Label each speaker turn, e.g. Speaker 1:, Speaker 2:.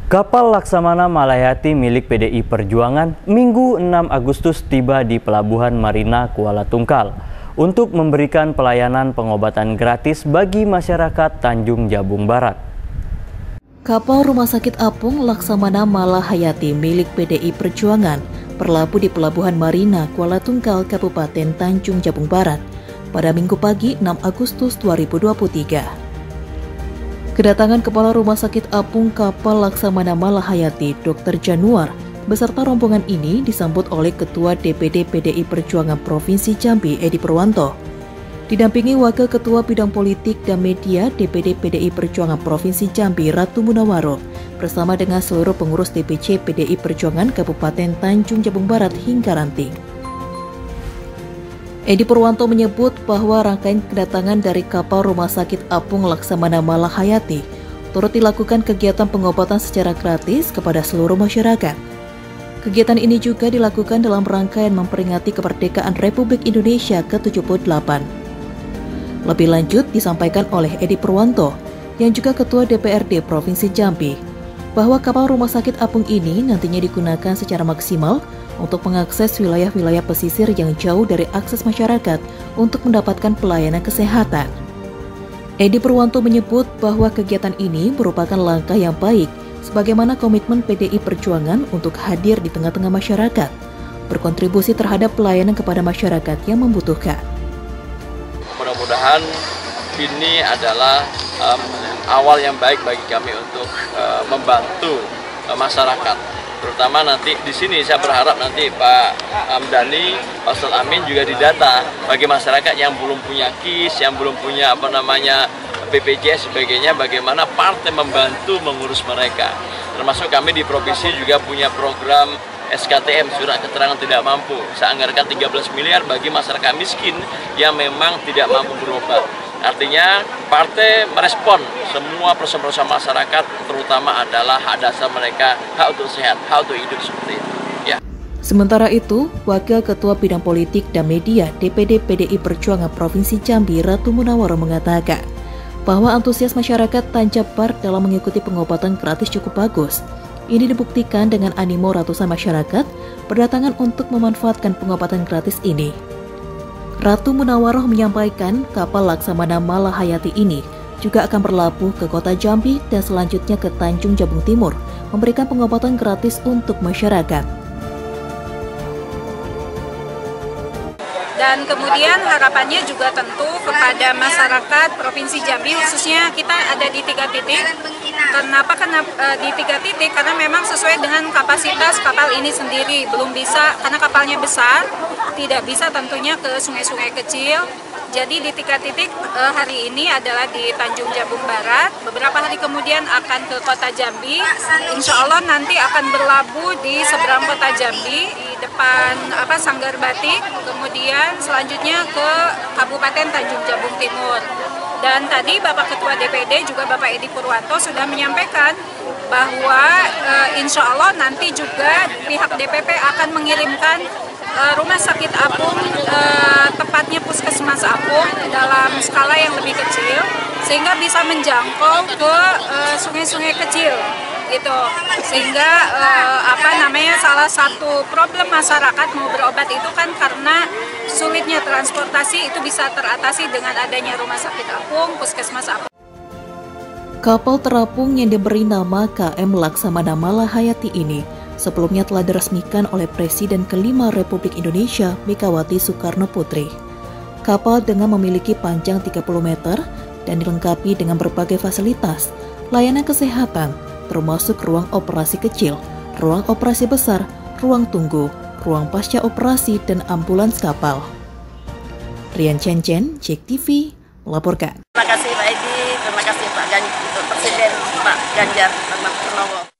Speaker 1: Kapal Laksamana Malayati milik PDI Perjuangan Minggu 6 Agustus tiba di Pelabuhan Marina Kuala Tungkal untuk memberikan pelayanan pengobatan gratis bagi masyarakat Tanjung Jabung Barat.
Speaker 2: Kapal Rumah Sakit Apung Laksamana Malayati milik PDI Perjuangan berlabuh di Pelabuhan Marina Kuala Tungkal, Kabupaten Tanjung Jabung Barat pada Minggu pagi 6 Agustus 2023. Kedatangan Kepala Rumah Sakit Apung Kapal Laksamana Malayati, Dr. Januar, beserta rombongan ini disambut oleh Ketua DPD PDI Perjuangan Provinsi Jambi, Edi Purwanto. Didampingi Wakil Ketua Bidang Politik dan Media DPD PDI Perjuangan Provinsi Jambi, Ratu Munawaro, bersama dengan seluruh pengurus DPC PDI Perjuangan Kabupaten Tanjung Jabung Barat hingga ranting. Edi Purwanto menyebut bahwa rangkaian kedatangan dari kapal Rumah Sakit Apung Laksamana Malayati turut dilakukan kegiatan pengobatan secara gratis kepada seluruh masyarakat. Kegiatan ini juga dilakukan dalam rangkaian memperingati kemerdekaan Republik Indonesia ke-78. Lebih lanjut disampaikan oleh Edi Purwanto, yang juga Ketua DPRD Provinsi Jambi, bahwa kapal Rumah Sakit Apung ini nantinya digunakan secara maksimal untuk mengakses wilayah-wilayah pesisir yang jauh dari akses masyarakat untuk mendapatkan pelayanan kesehatan. Edi Purwanto menyebut bahwa kegiatan ini merupakan langkah yang baik sebagaimana komitmen PDI Perjuangan untuk hadir di tengah-tengah masyarakat, berkontribusi terhadap pelayanan kepada masyarakat yang membutuhkan.
Speaker 3: Mudah-mudahan ini adalah awal yang baik bagi kami untuk membantu masyarakat. Terutama nanti di sini saya berharap nanti Pak Amdani, Pak Ustadz Amin juga didata bagi masyarakat yang belum punya KIS, yang belum punya BPJS sebagainya, bagaimana partai membantu mengurus mereka. Termasuk kami di provinsi juga punya program SKTM, surat keterangan tidak mampu. Saya anggarkan 13 miliar bagi masyarakat miskin yang memang tidak mampu berobat. Artinya partai merespon semua persoalan masyarakat, terutama adalah hak dasar mereka, hak untuk sehat, hak untuk hidup seperti itu. Ya.
Speaker 2: Sementara itu, Wakil Ketua Bidang Politik dan Media DPD PDI Perjuangan Provinsi Jambi, Ratu Munawaro mengatakan bahwa antusias masyarakat Tanjabar dalam mengikuti pengobatan gratis cukup bagus. Ini dibuktikan dengan animo ratusan masyarakat berdatangan untuk memanfaatkan pengobatan gratis ini. Ratu Munawaroh menyampaikan kapal Laksamana Malayati ini juga akan berlabuh ke kota Jambi dan selanjutnya ke Tanjung Jabung Timur, memberikan pengobatan gratis untuk masyarakat.
Speaker 4: Dan kemudian harapannya juga tentu kepada masyarakat Provinsi Jambi, khususnya kita ada di 3 titik. Kenapa di 3 titik? Karena memang sesuai dengan kapasitas kapal ini sendiri, belum bisa, karena kapalnya besar, tidak bisa tentunya ke sungai-sungai kecil. Jadi di 3 titik hari ini adalah di Tanjung Jabung Barat, beberapa hari kemudian akan ke kota Jambi, insya Allah nanti akan berlabuh di seberang kota Jambi, di depan Sanggar Batik, kemudian selanjutnya ke Kabupaten Tanjung Jabung Timur. Dan tadi Bapak Ketua DPD juga Bapak Edi Purwanto sudah menyampaikan bahwa insya Allah nanti juga pihak DPP akan mengirimkan Rumah Sakit Apung, tepatnya Puskesmas Apung dalam skala yang lebih kecil, sehingga bisa menjangkau ke sungai-sungai kecil, gitu. Sehingga salah satu problem masyarakat mau berobat itu kan karena sulitnya transportasi, itu bisa teratasi dengan adanya Rumah Sakit Apung, Puskesmas Apung.
Speaker 2: Kapal terapung yang diberi nama KM Laksamana Malayati ini sebelumnya telah diresmikan oleh Presiden kelima Republik Indonesia, Megawati Soekarno Putri. Kapal dengan memiliki panjang 30 meter dan dilengkapi dengan berbagai fasilitas, layanan kesehatan, termasuk ruang operasi kecil, ruang operasi besar, ruang tunggu, ruang pasca operasi, dan ambulans kapal. Rian Cencen, JEK TV, melaporkan.
Speaker 5: Terima kasih Pak Edi, terima kasih Pak Presiden Pak Ganjar Pranowo.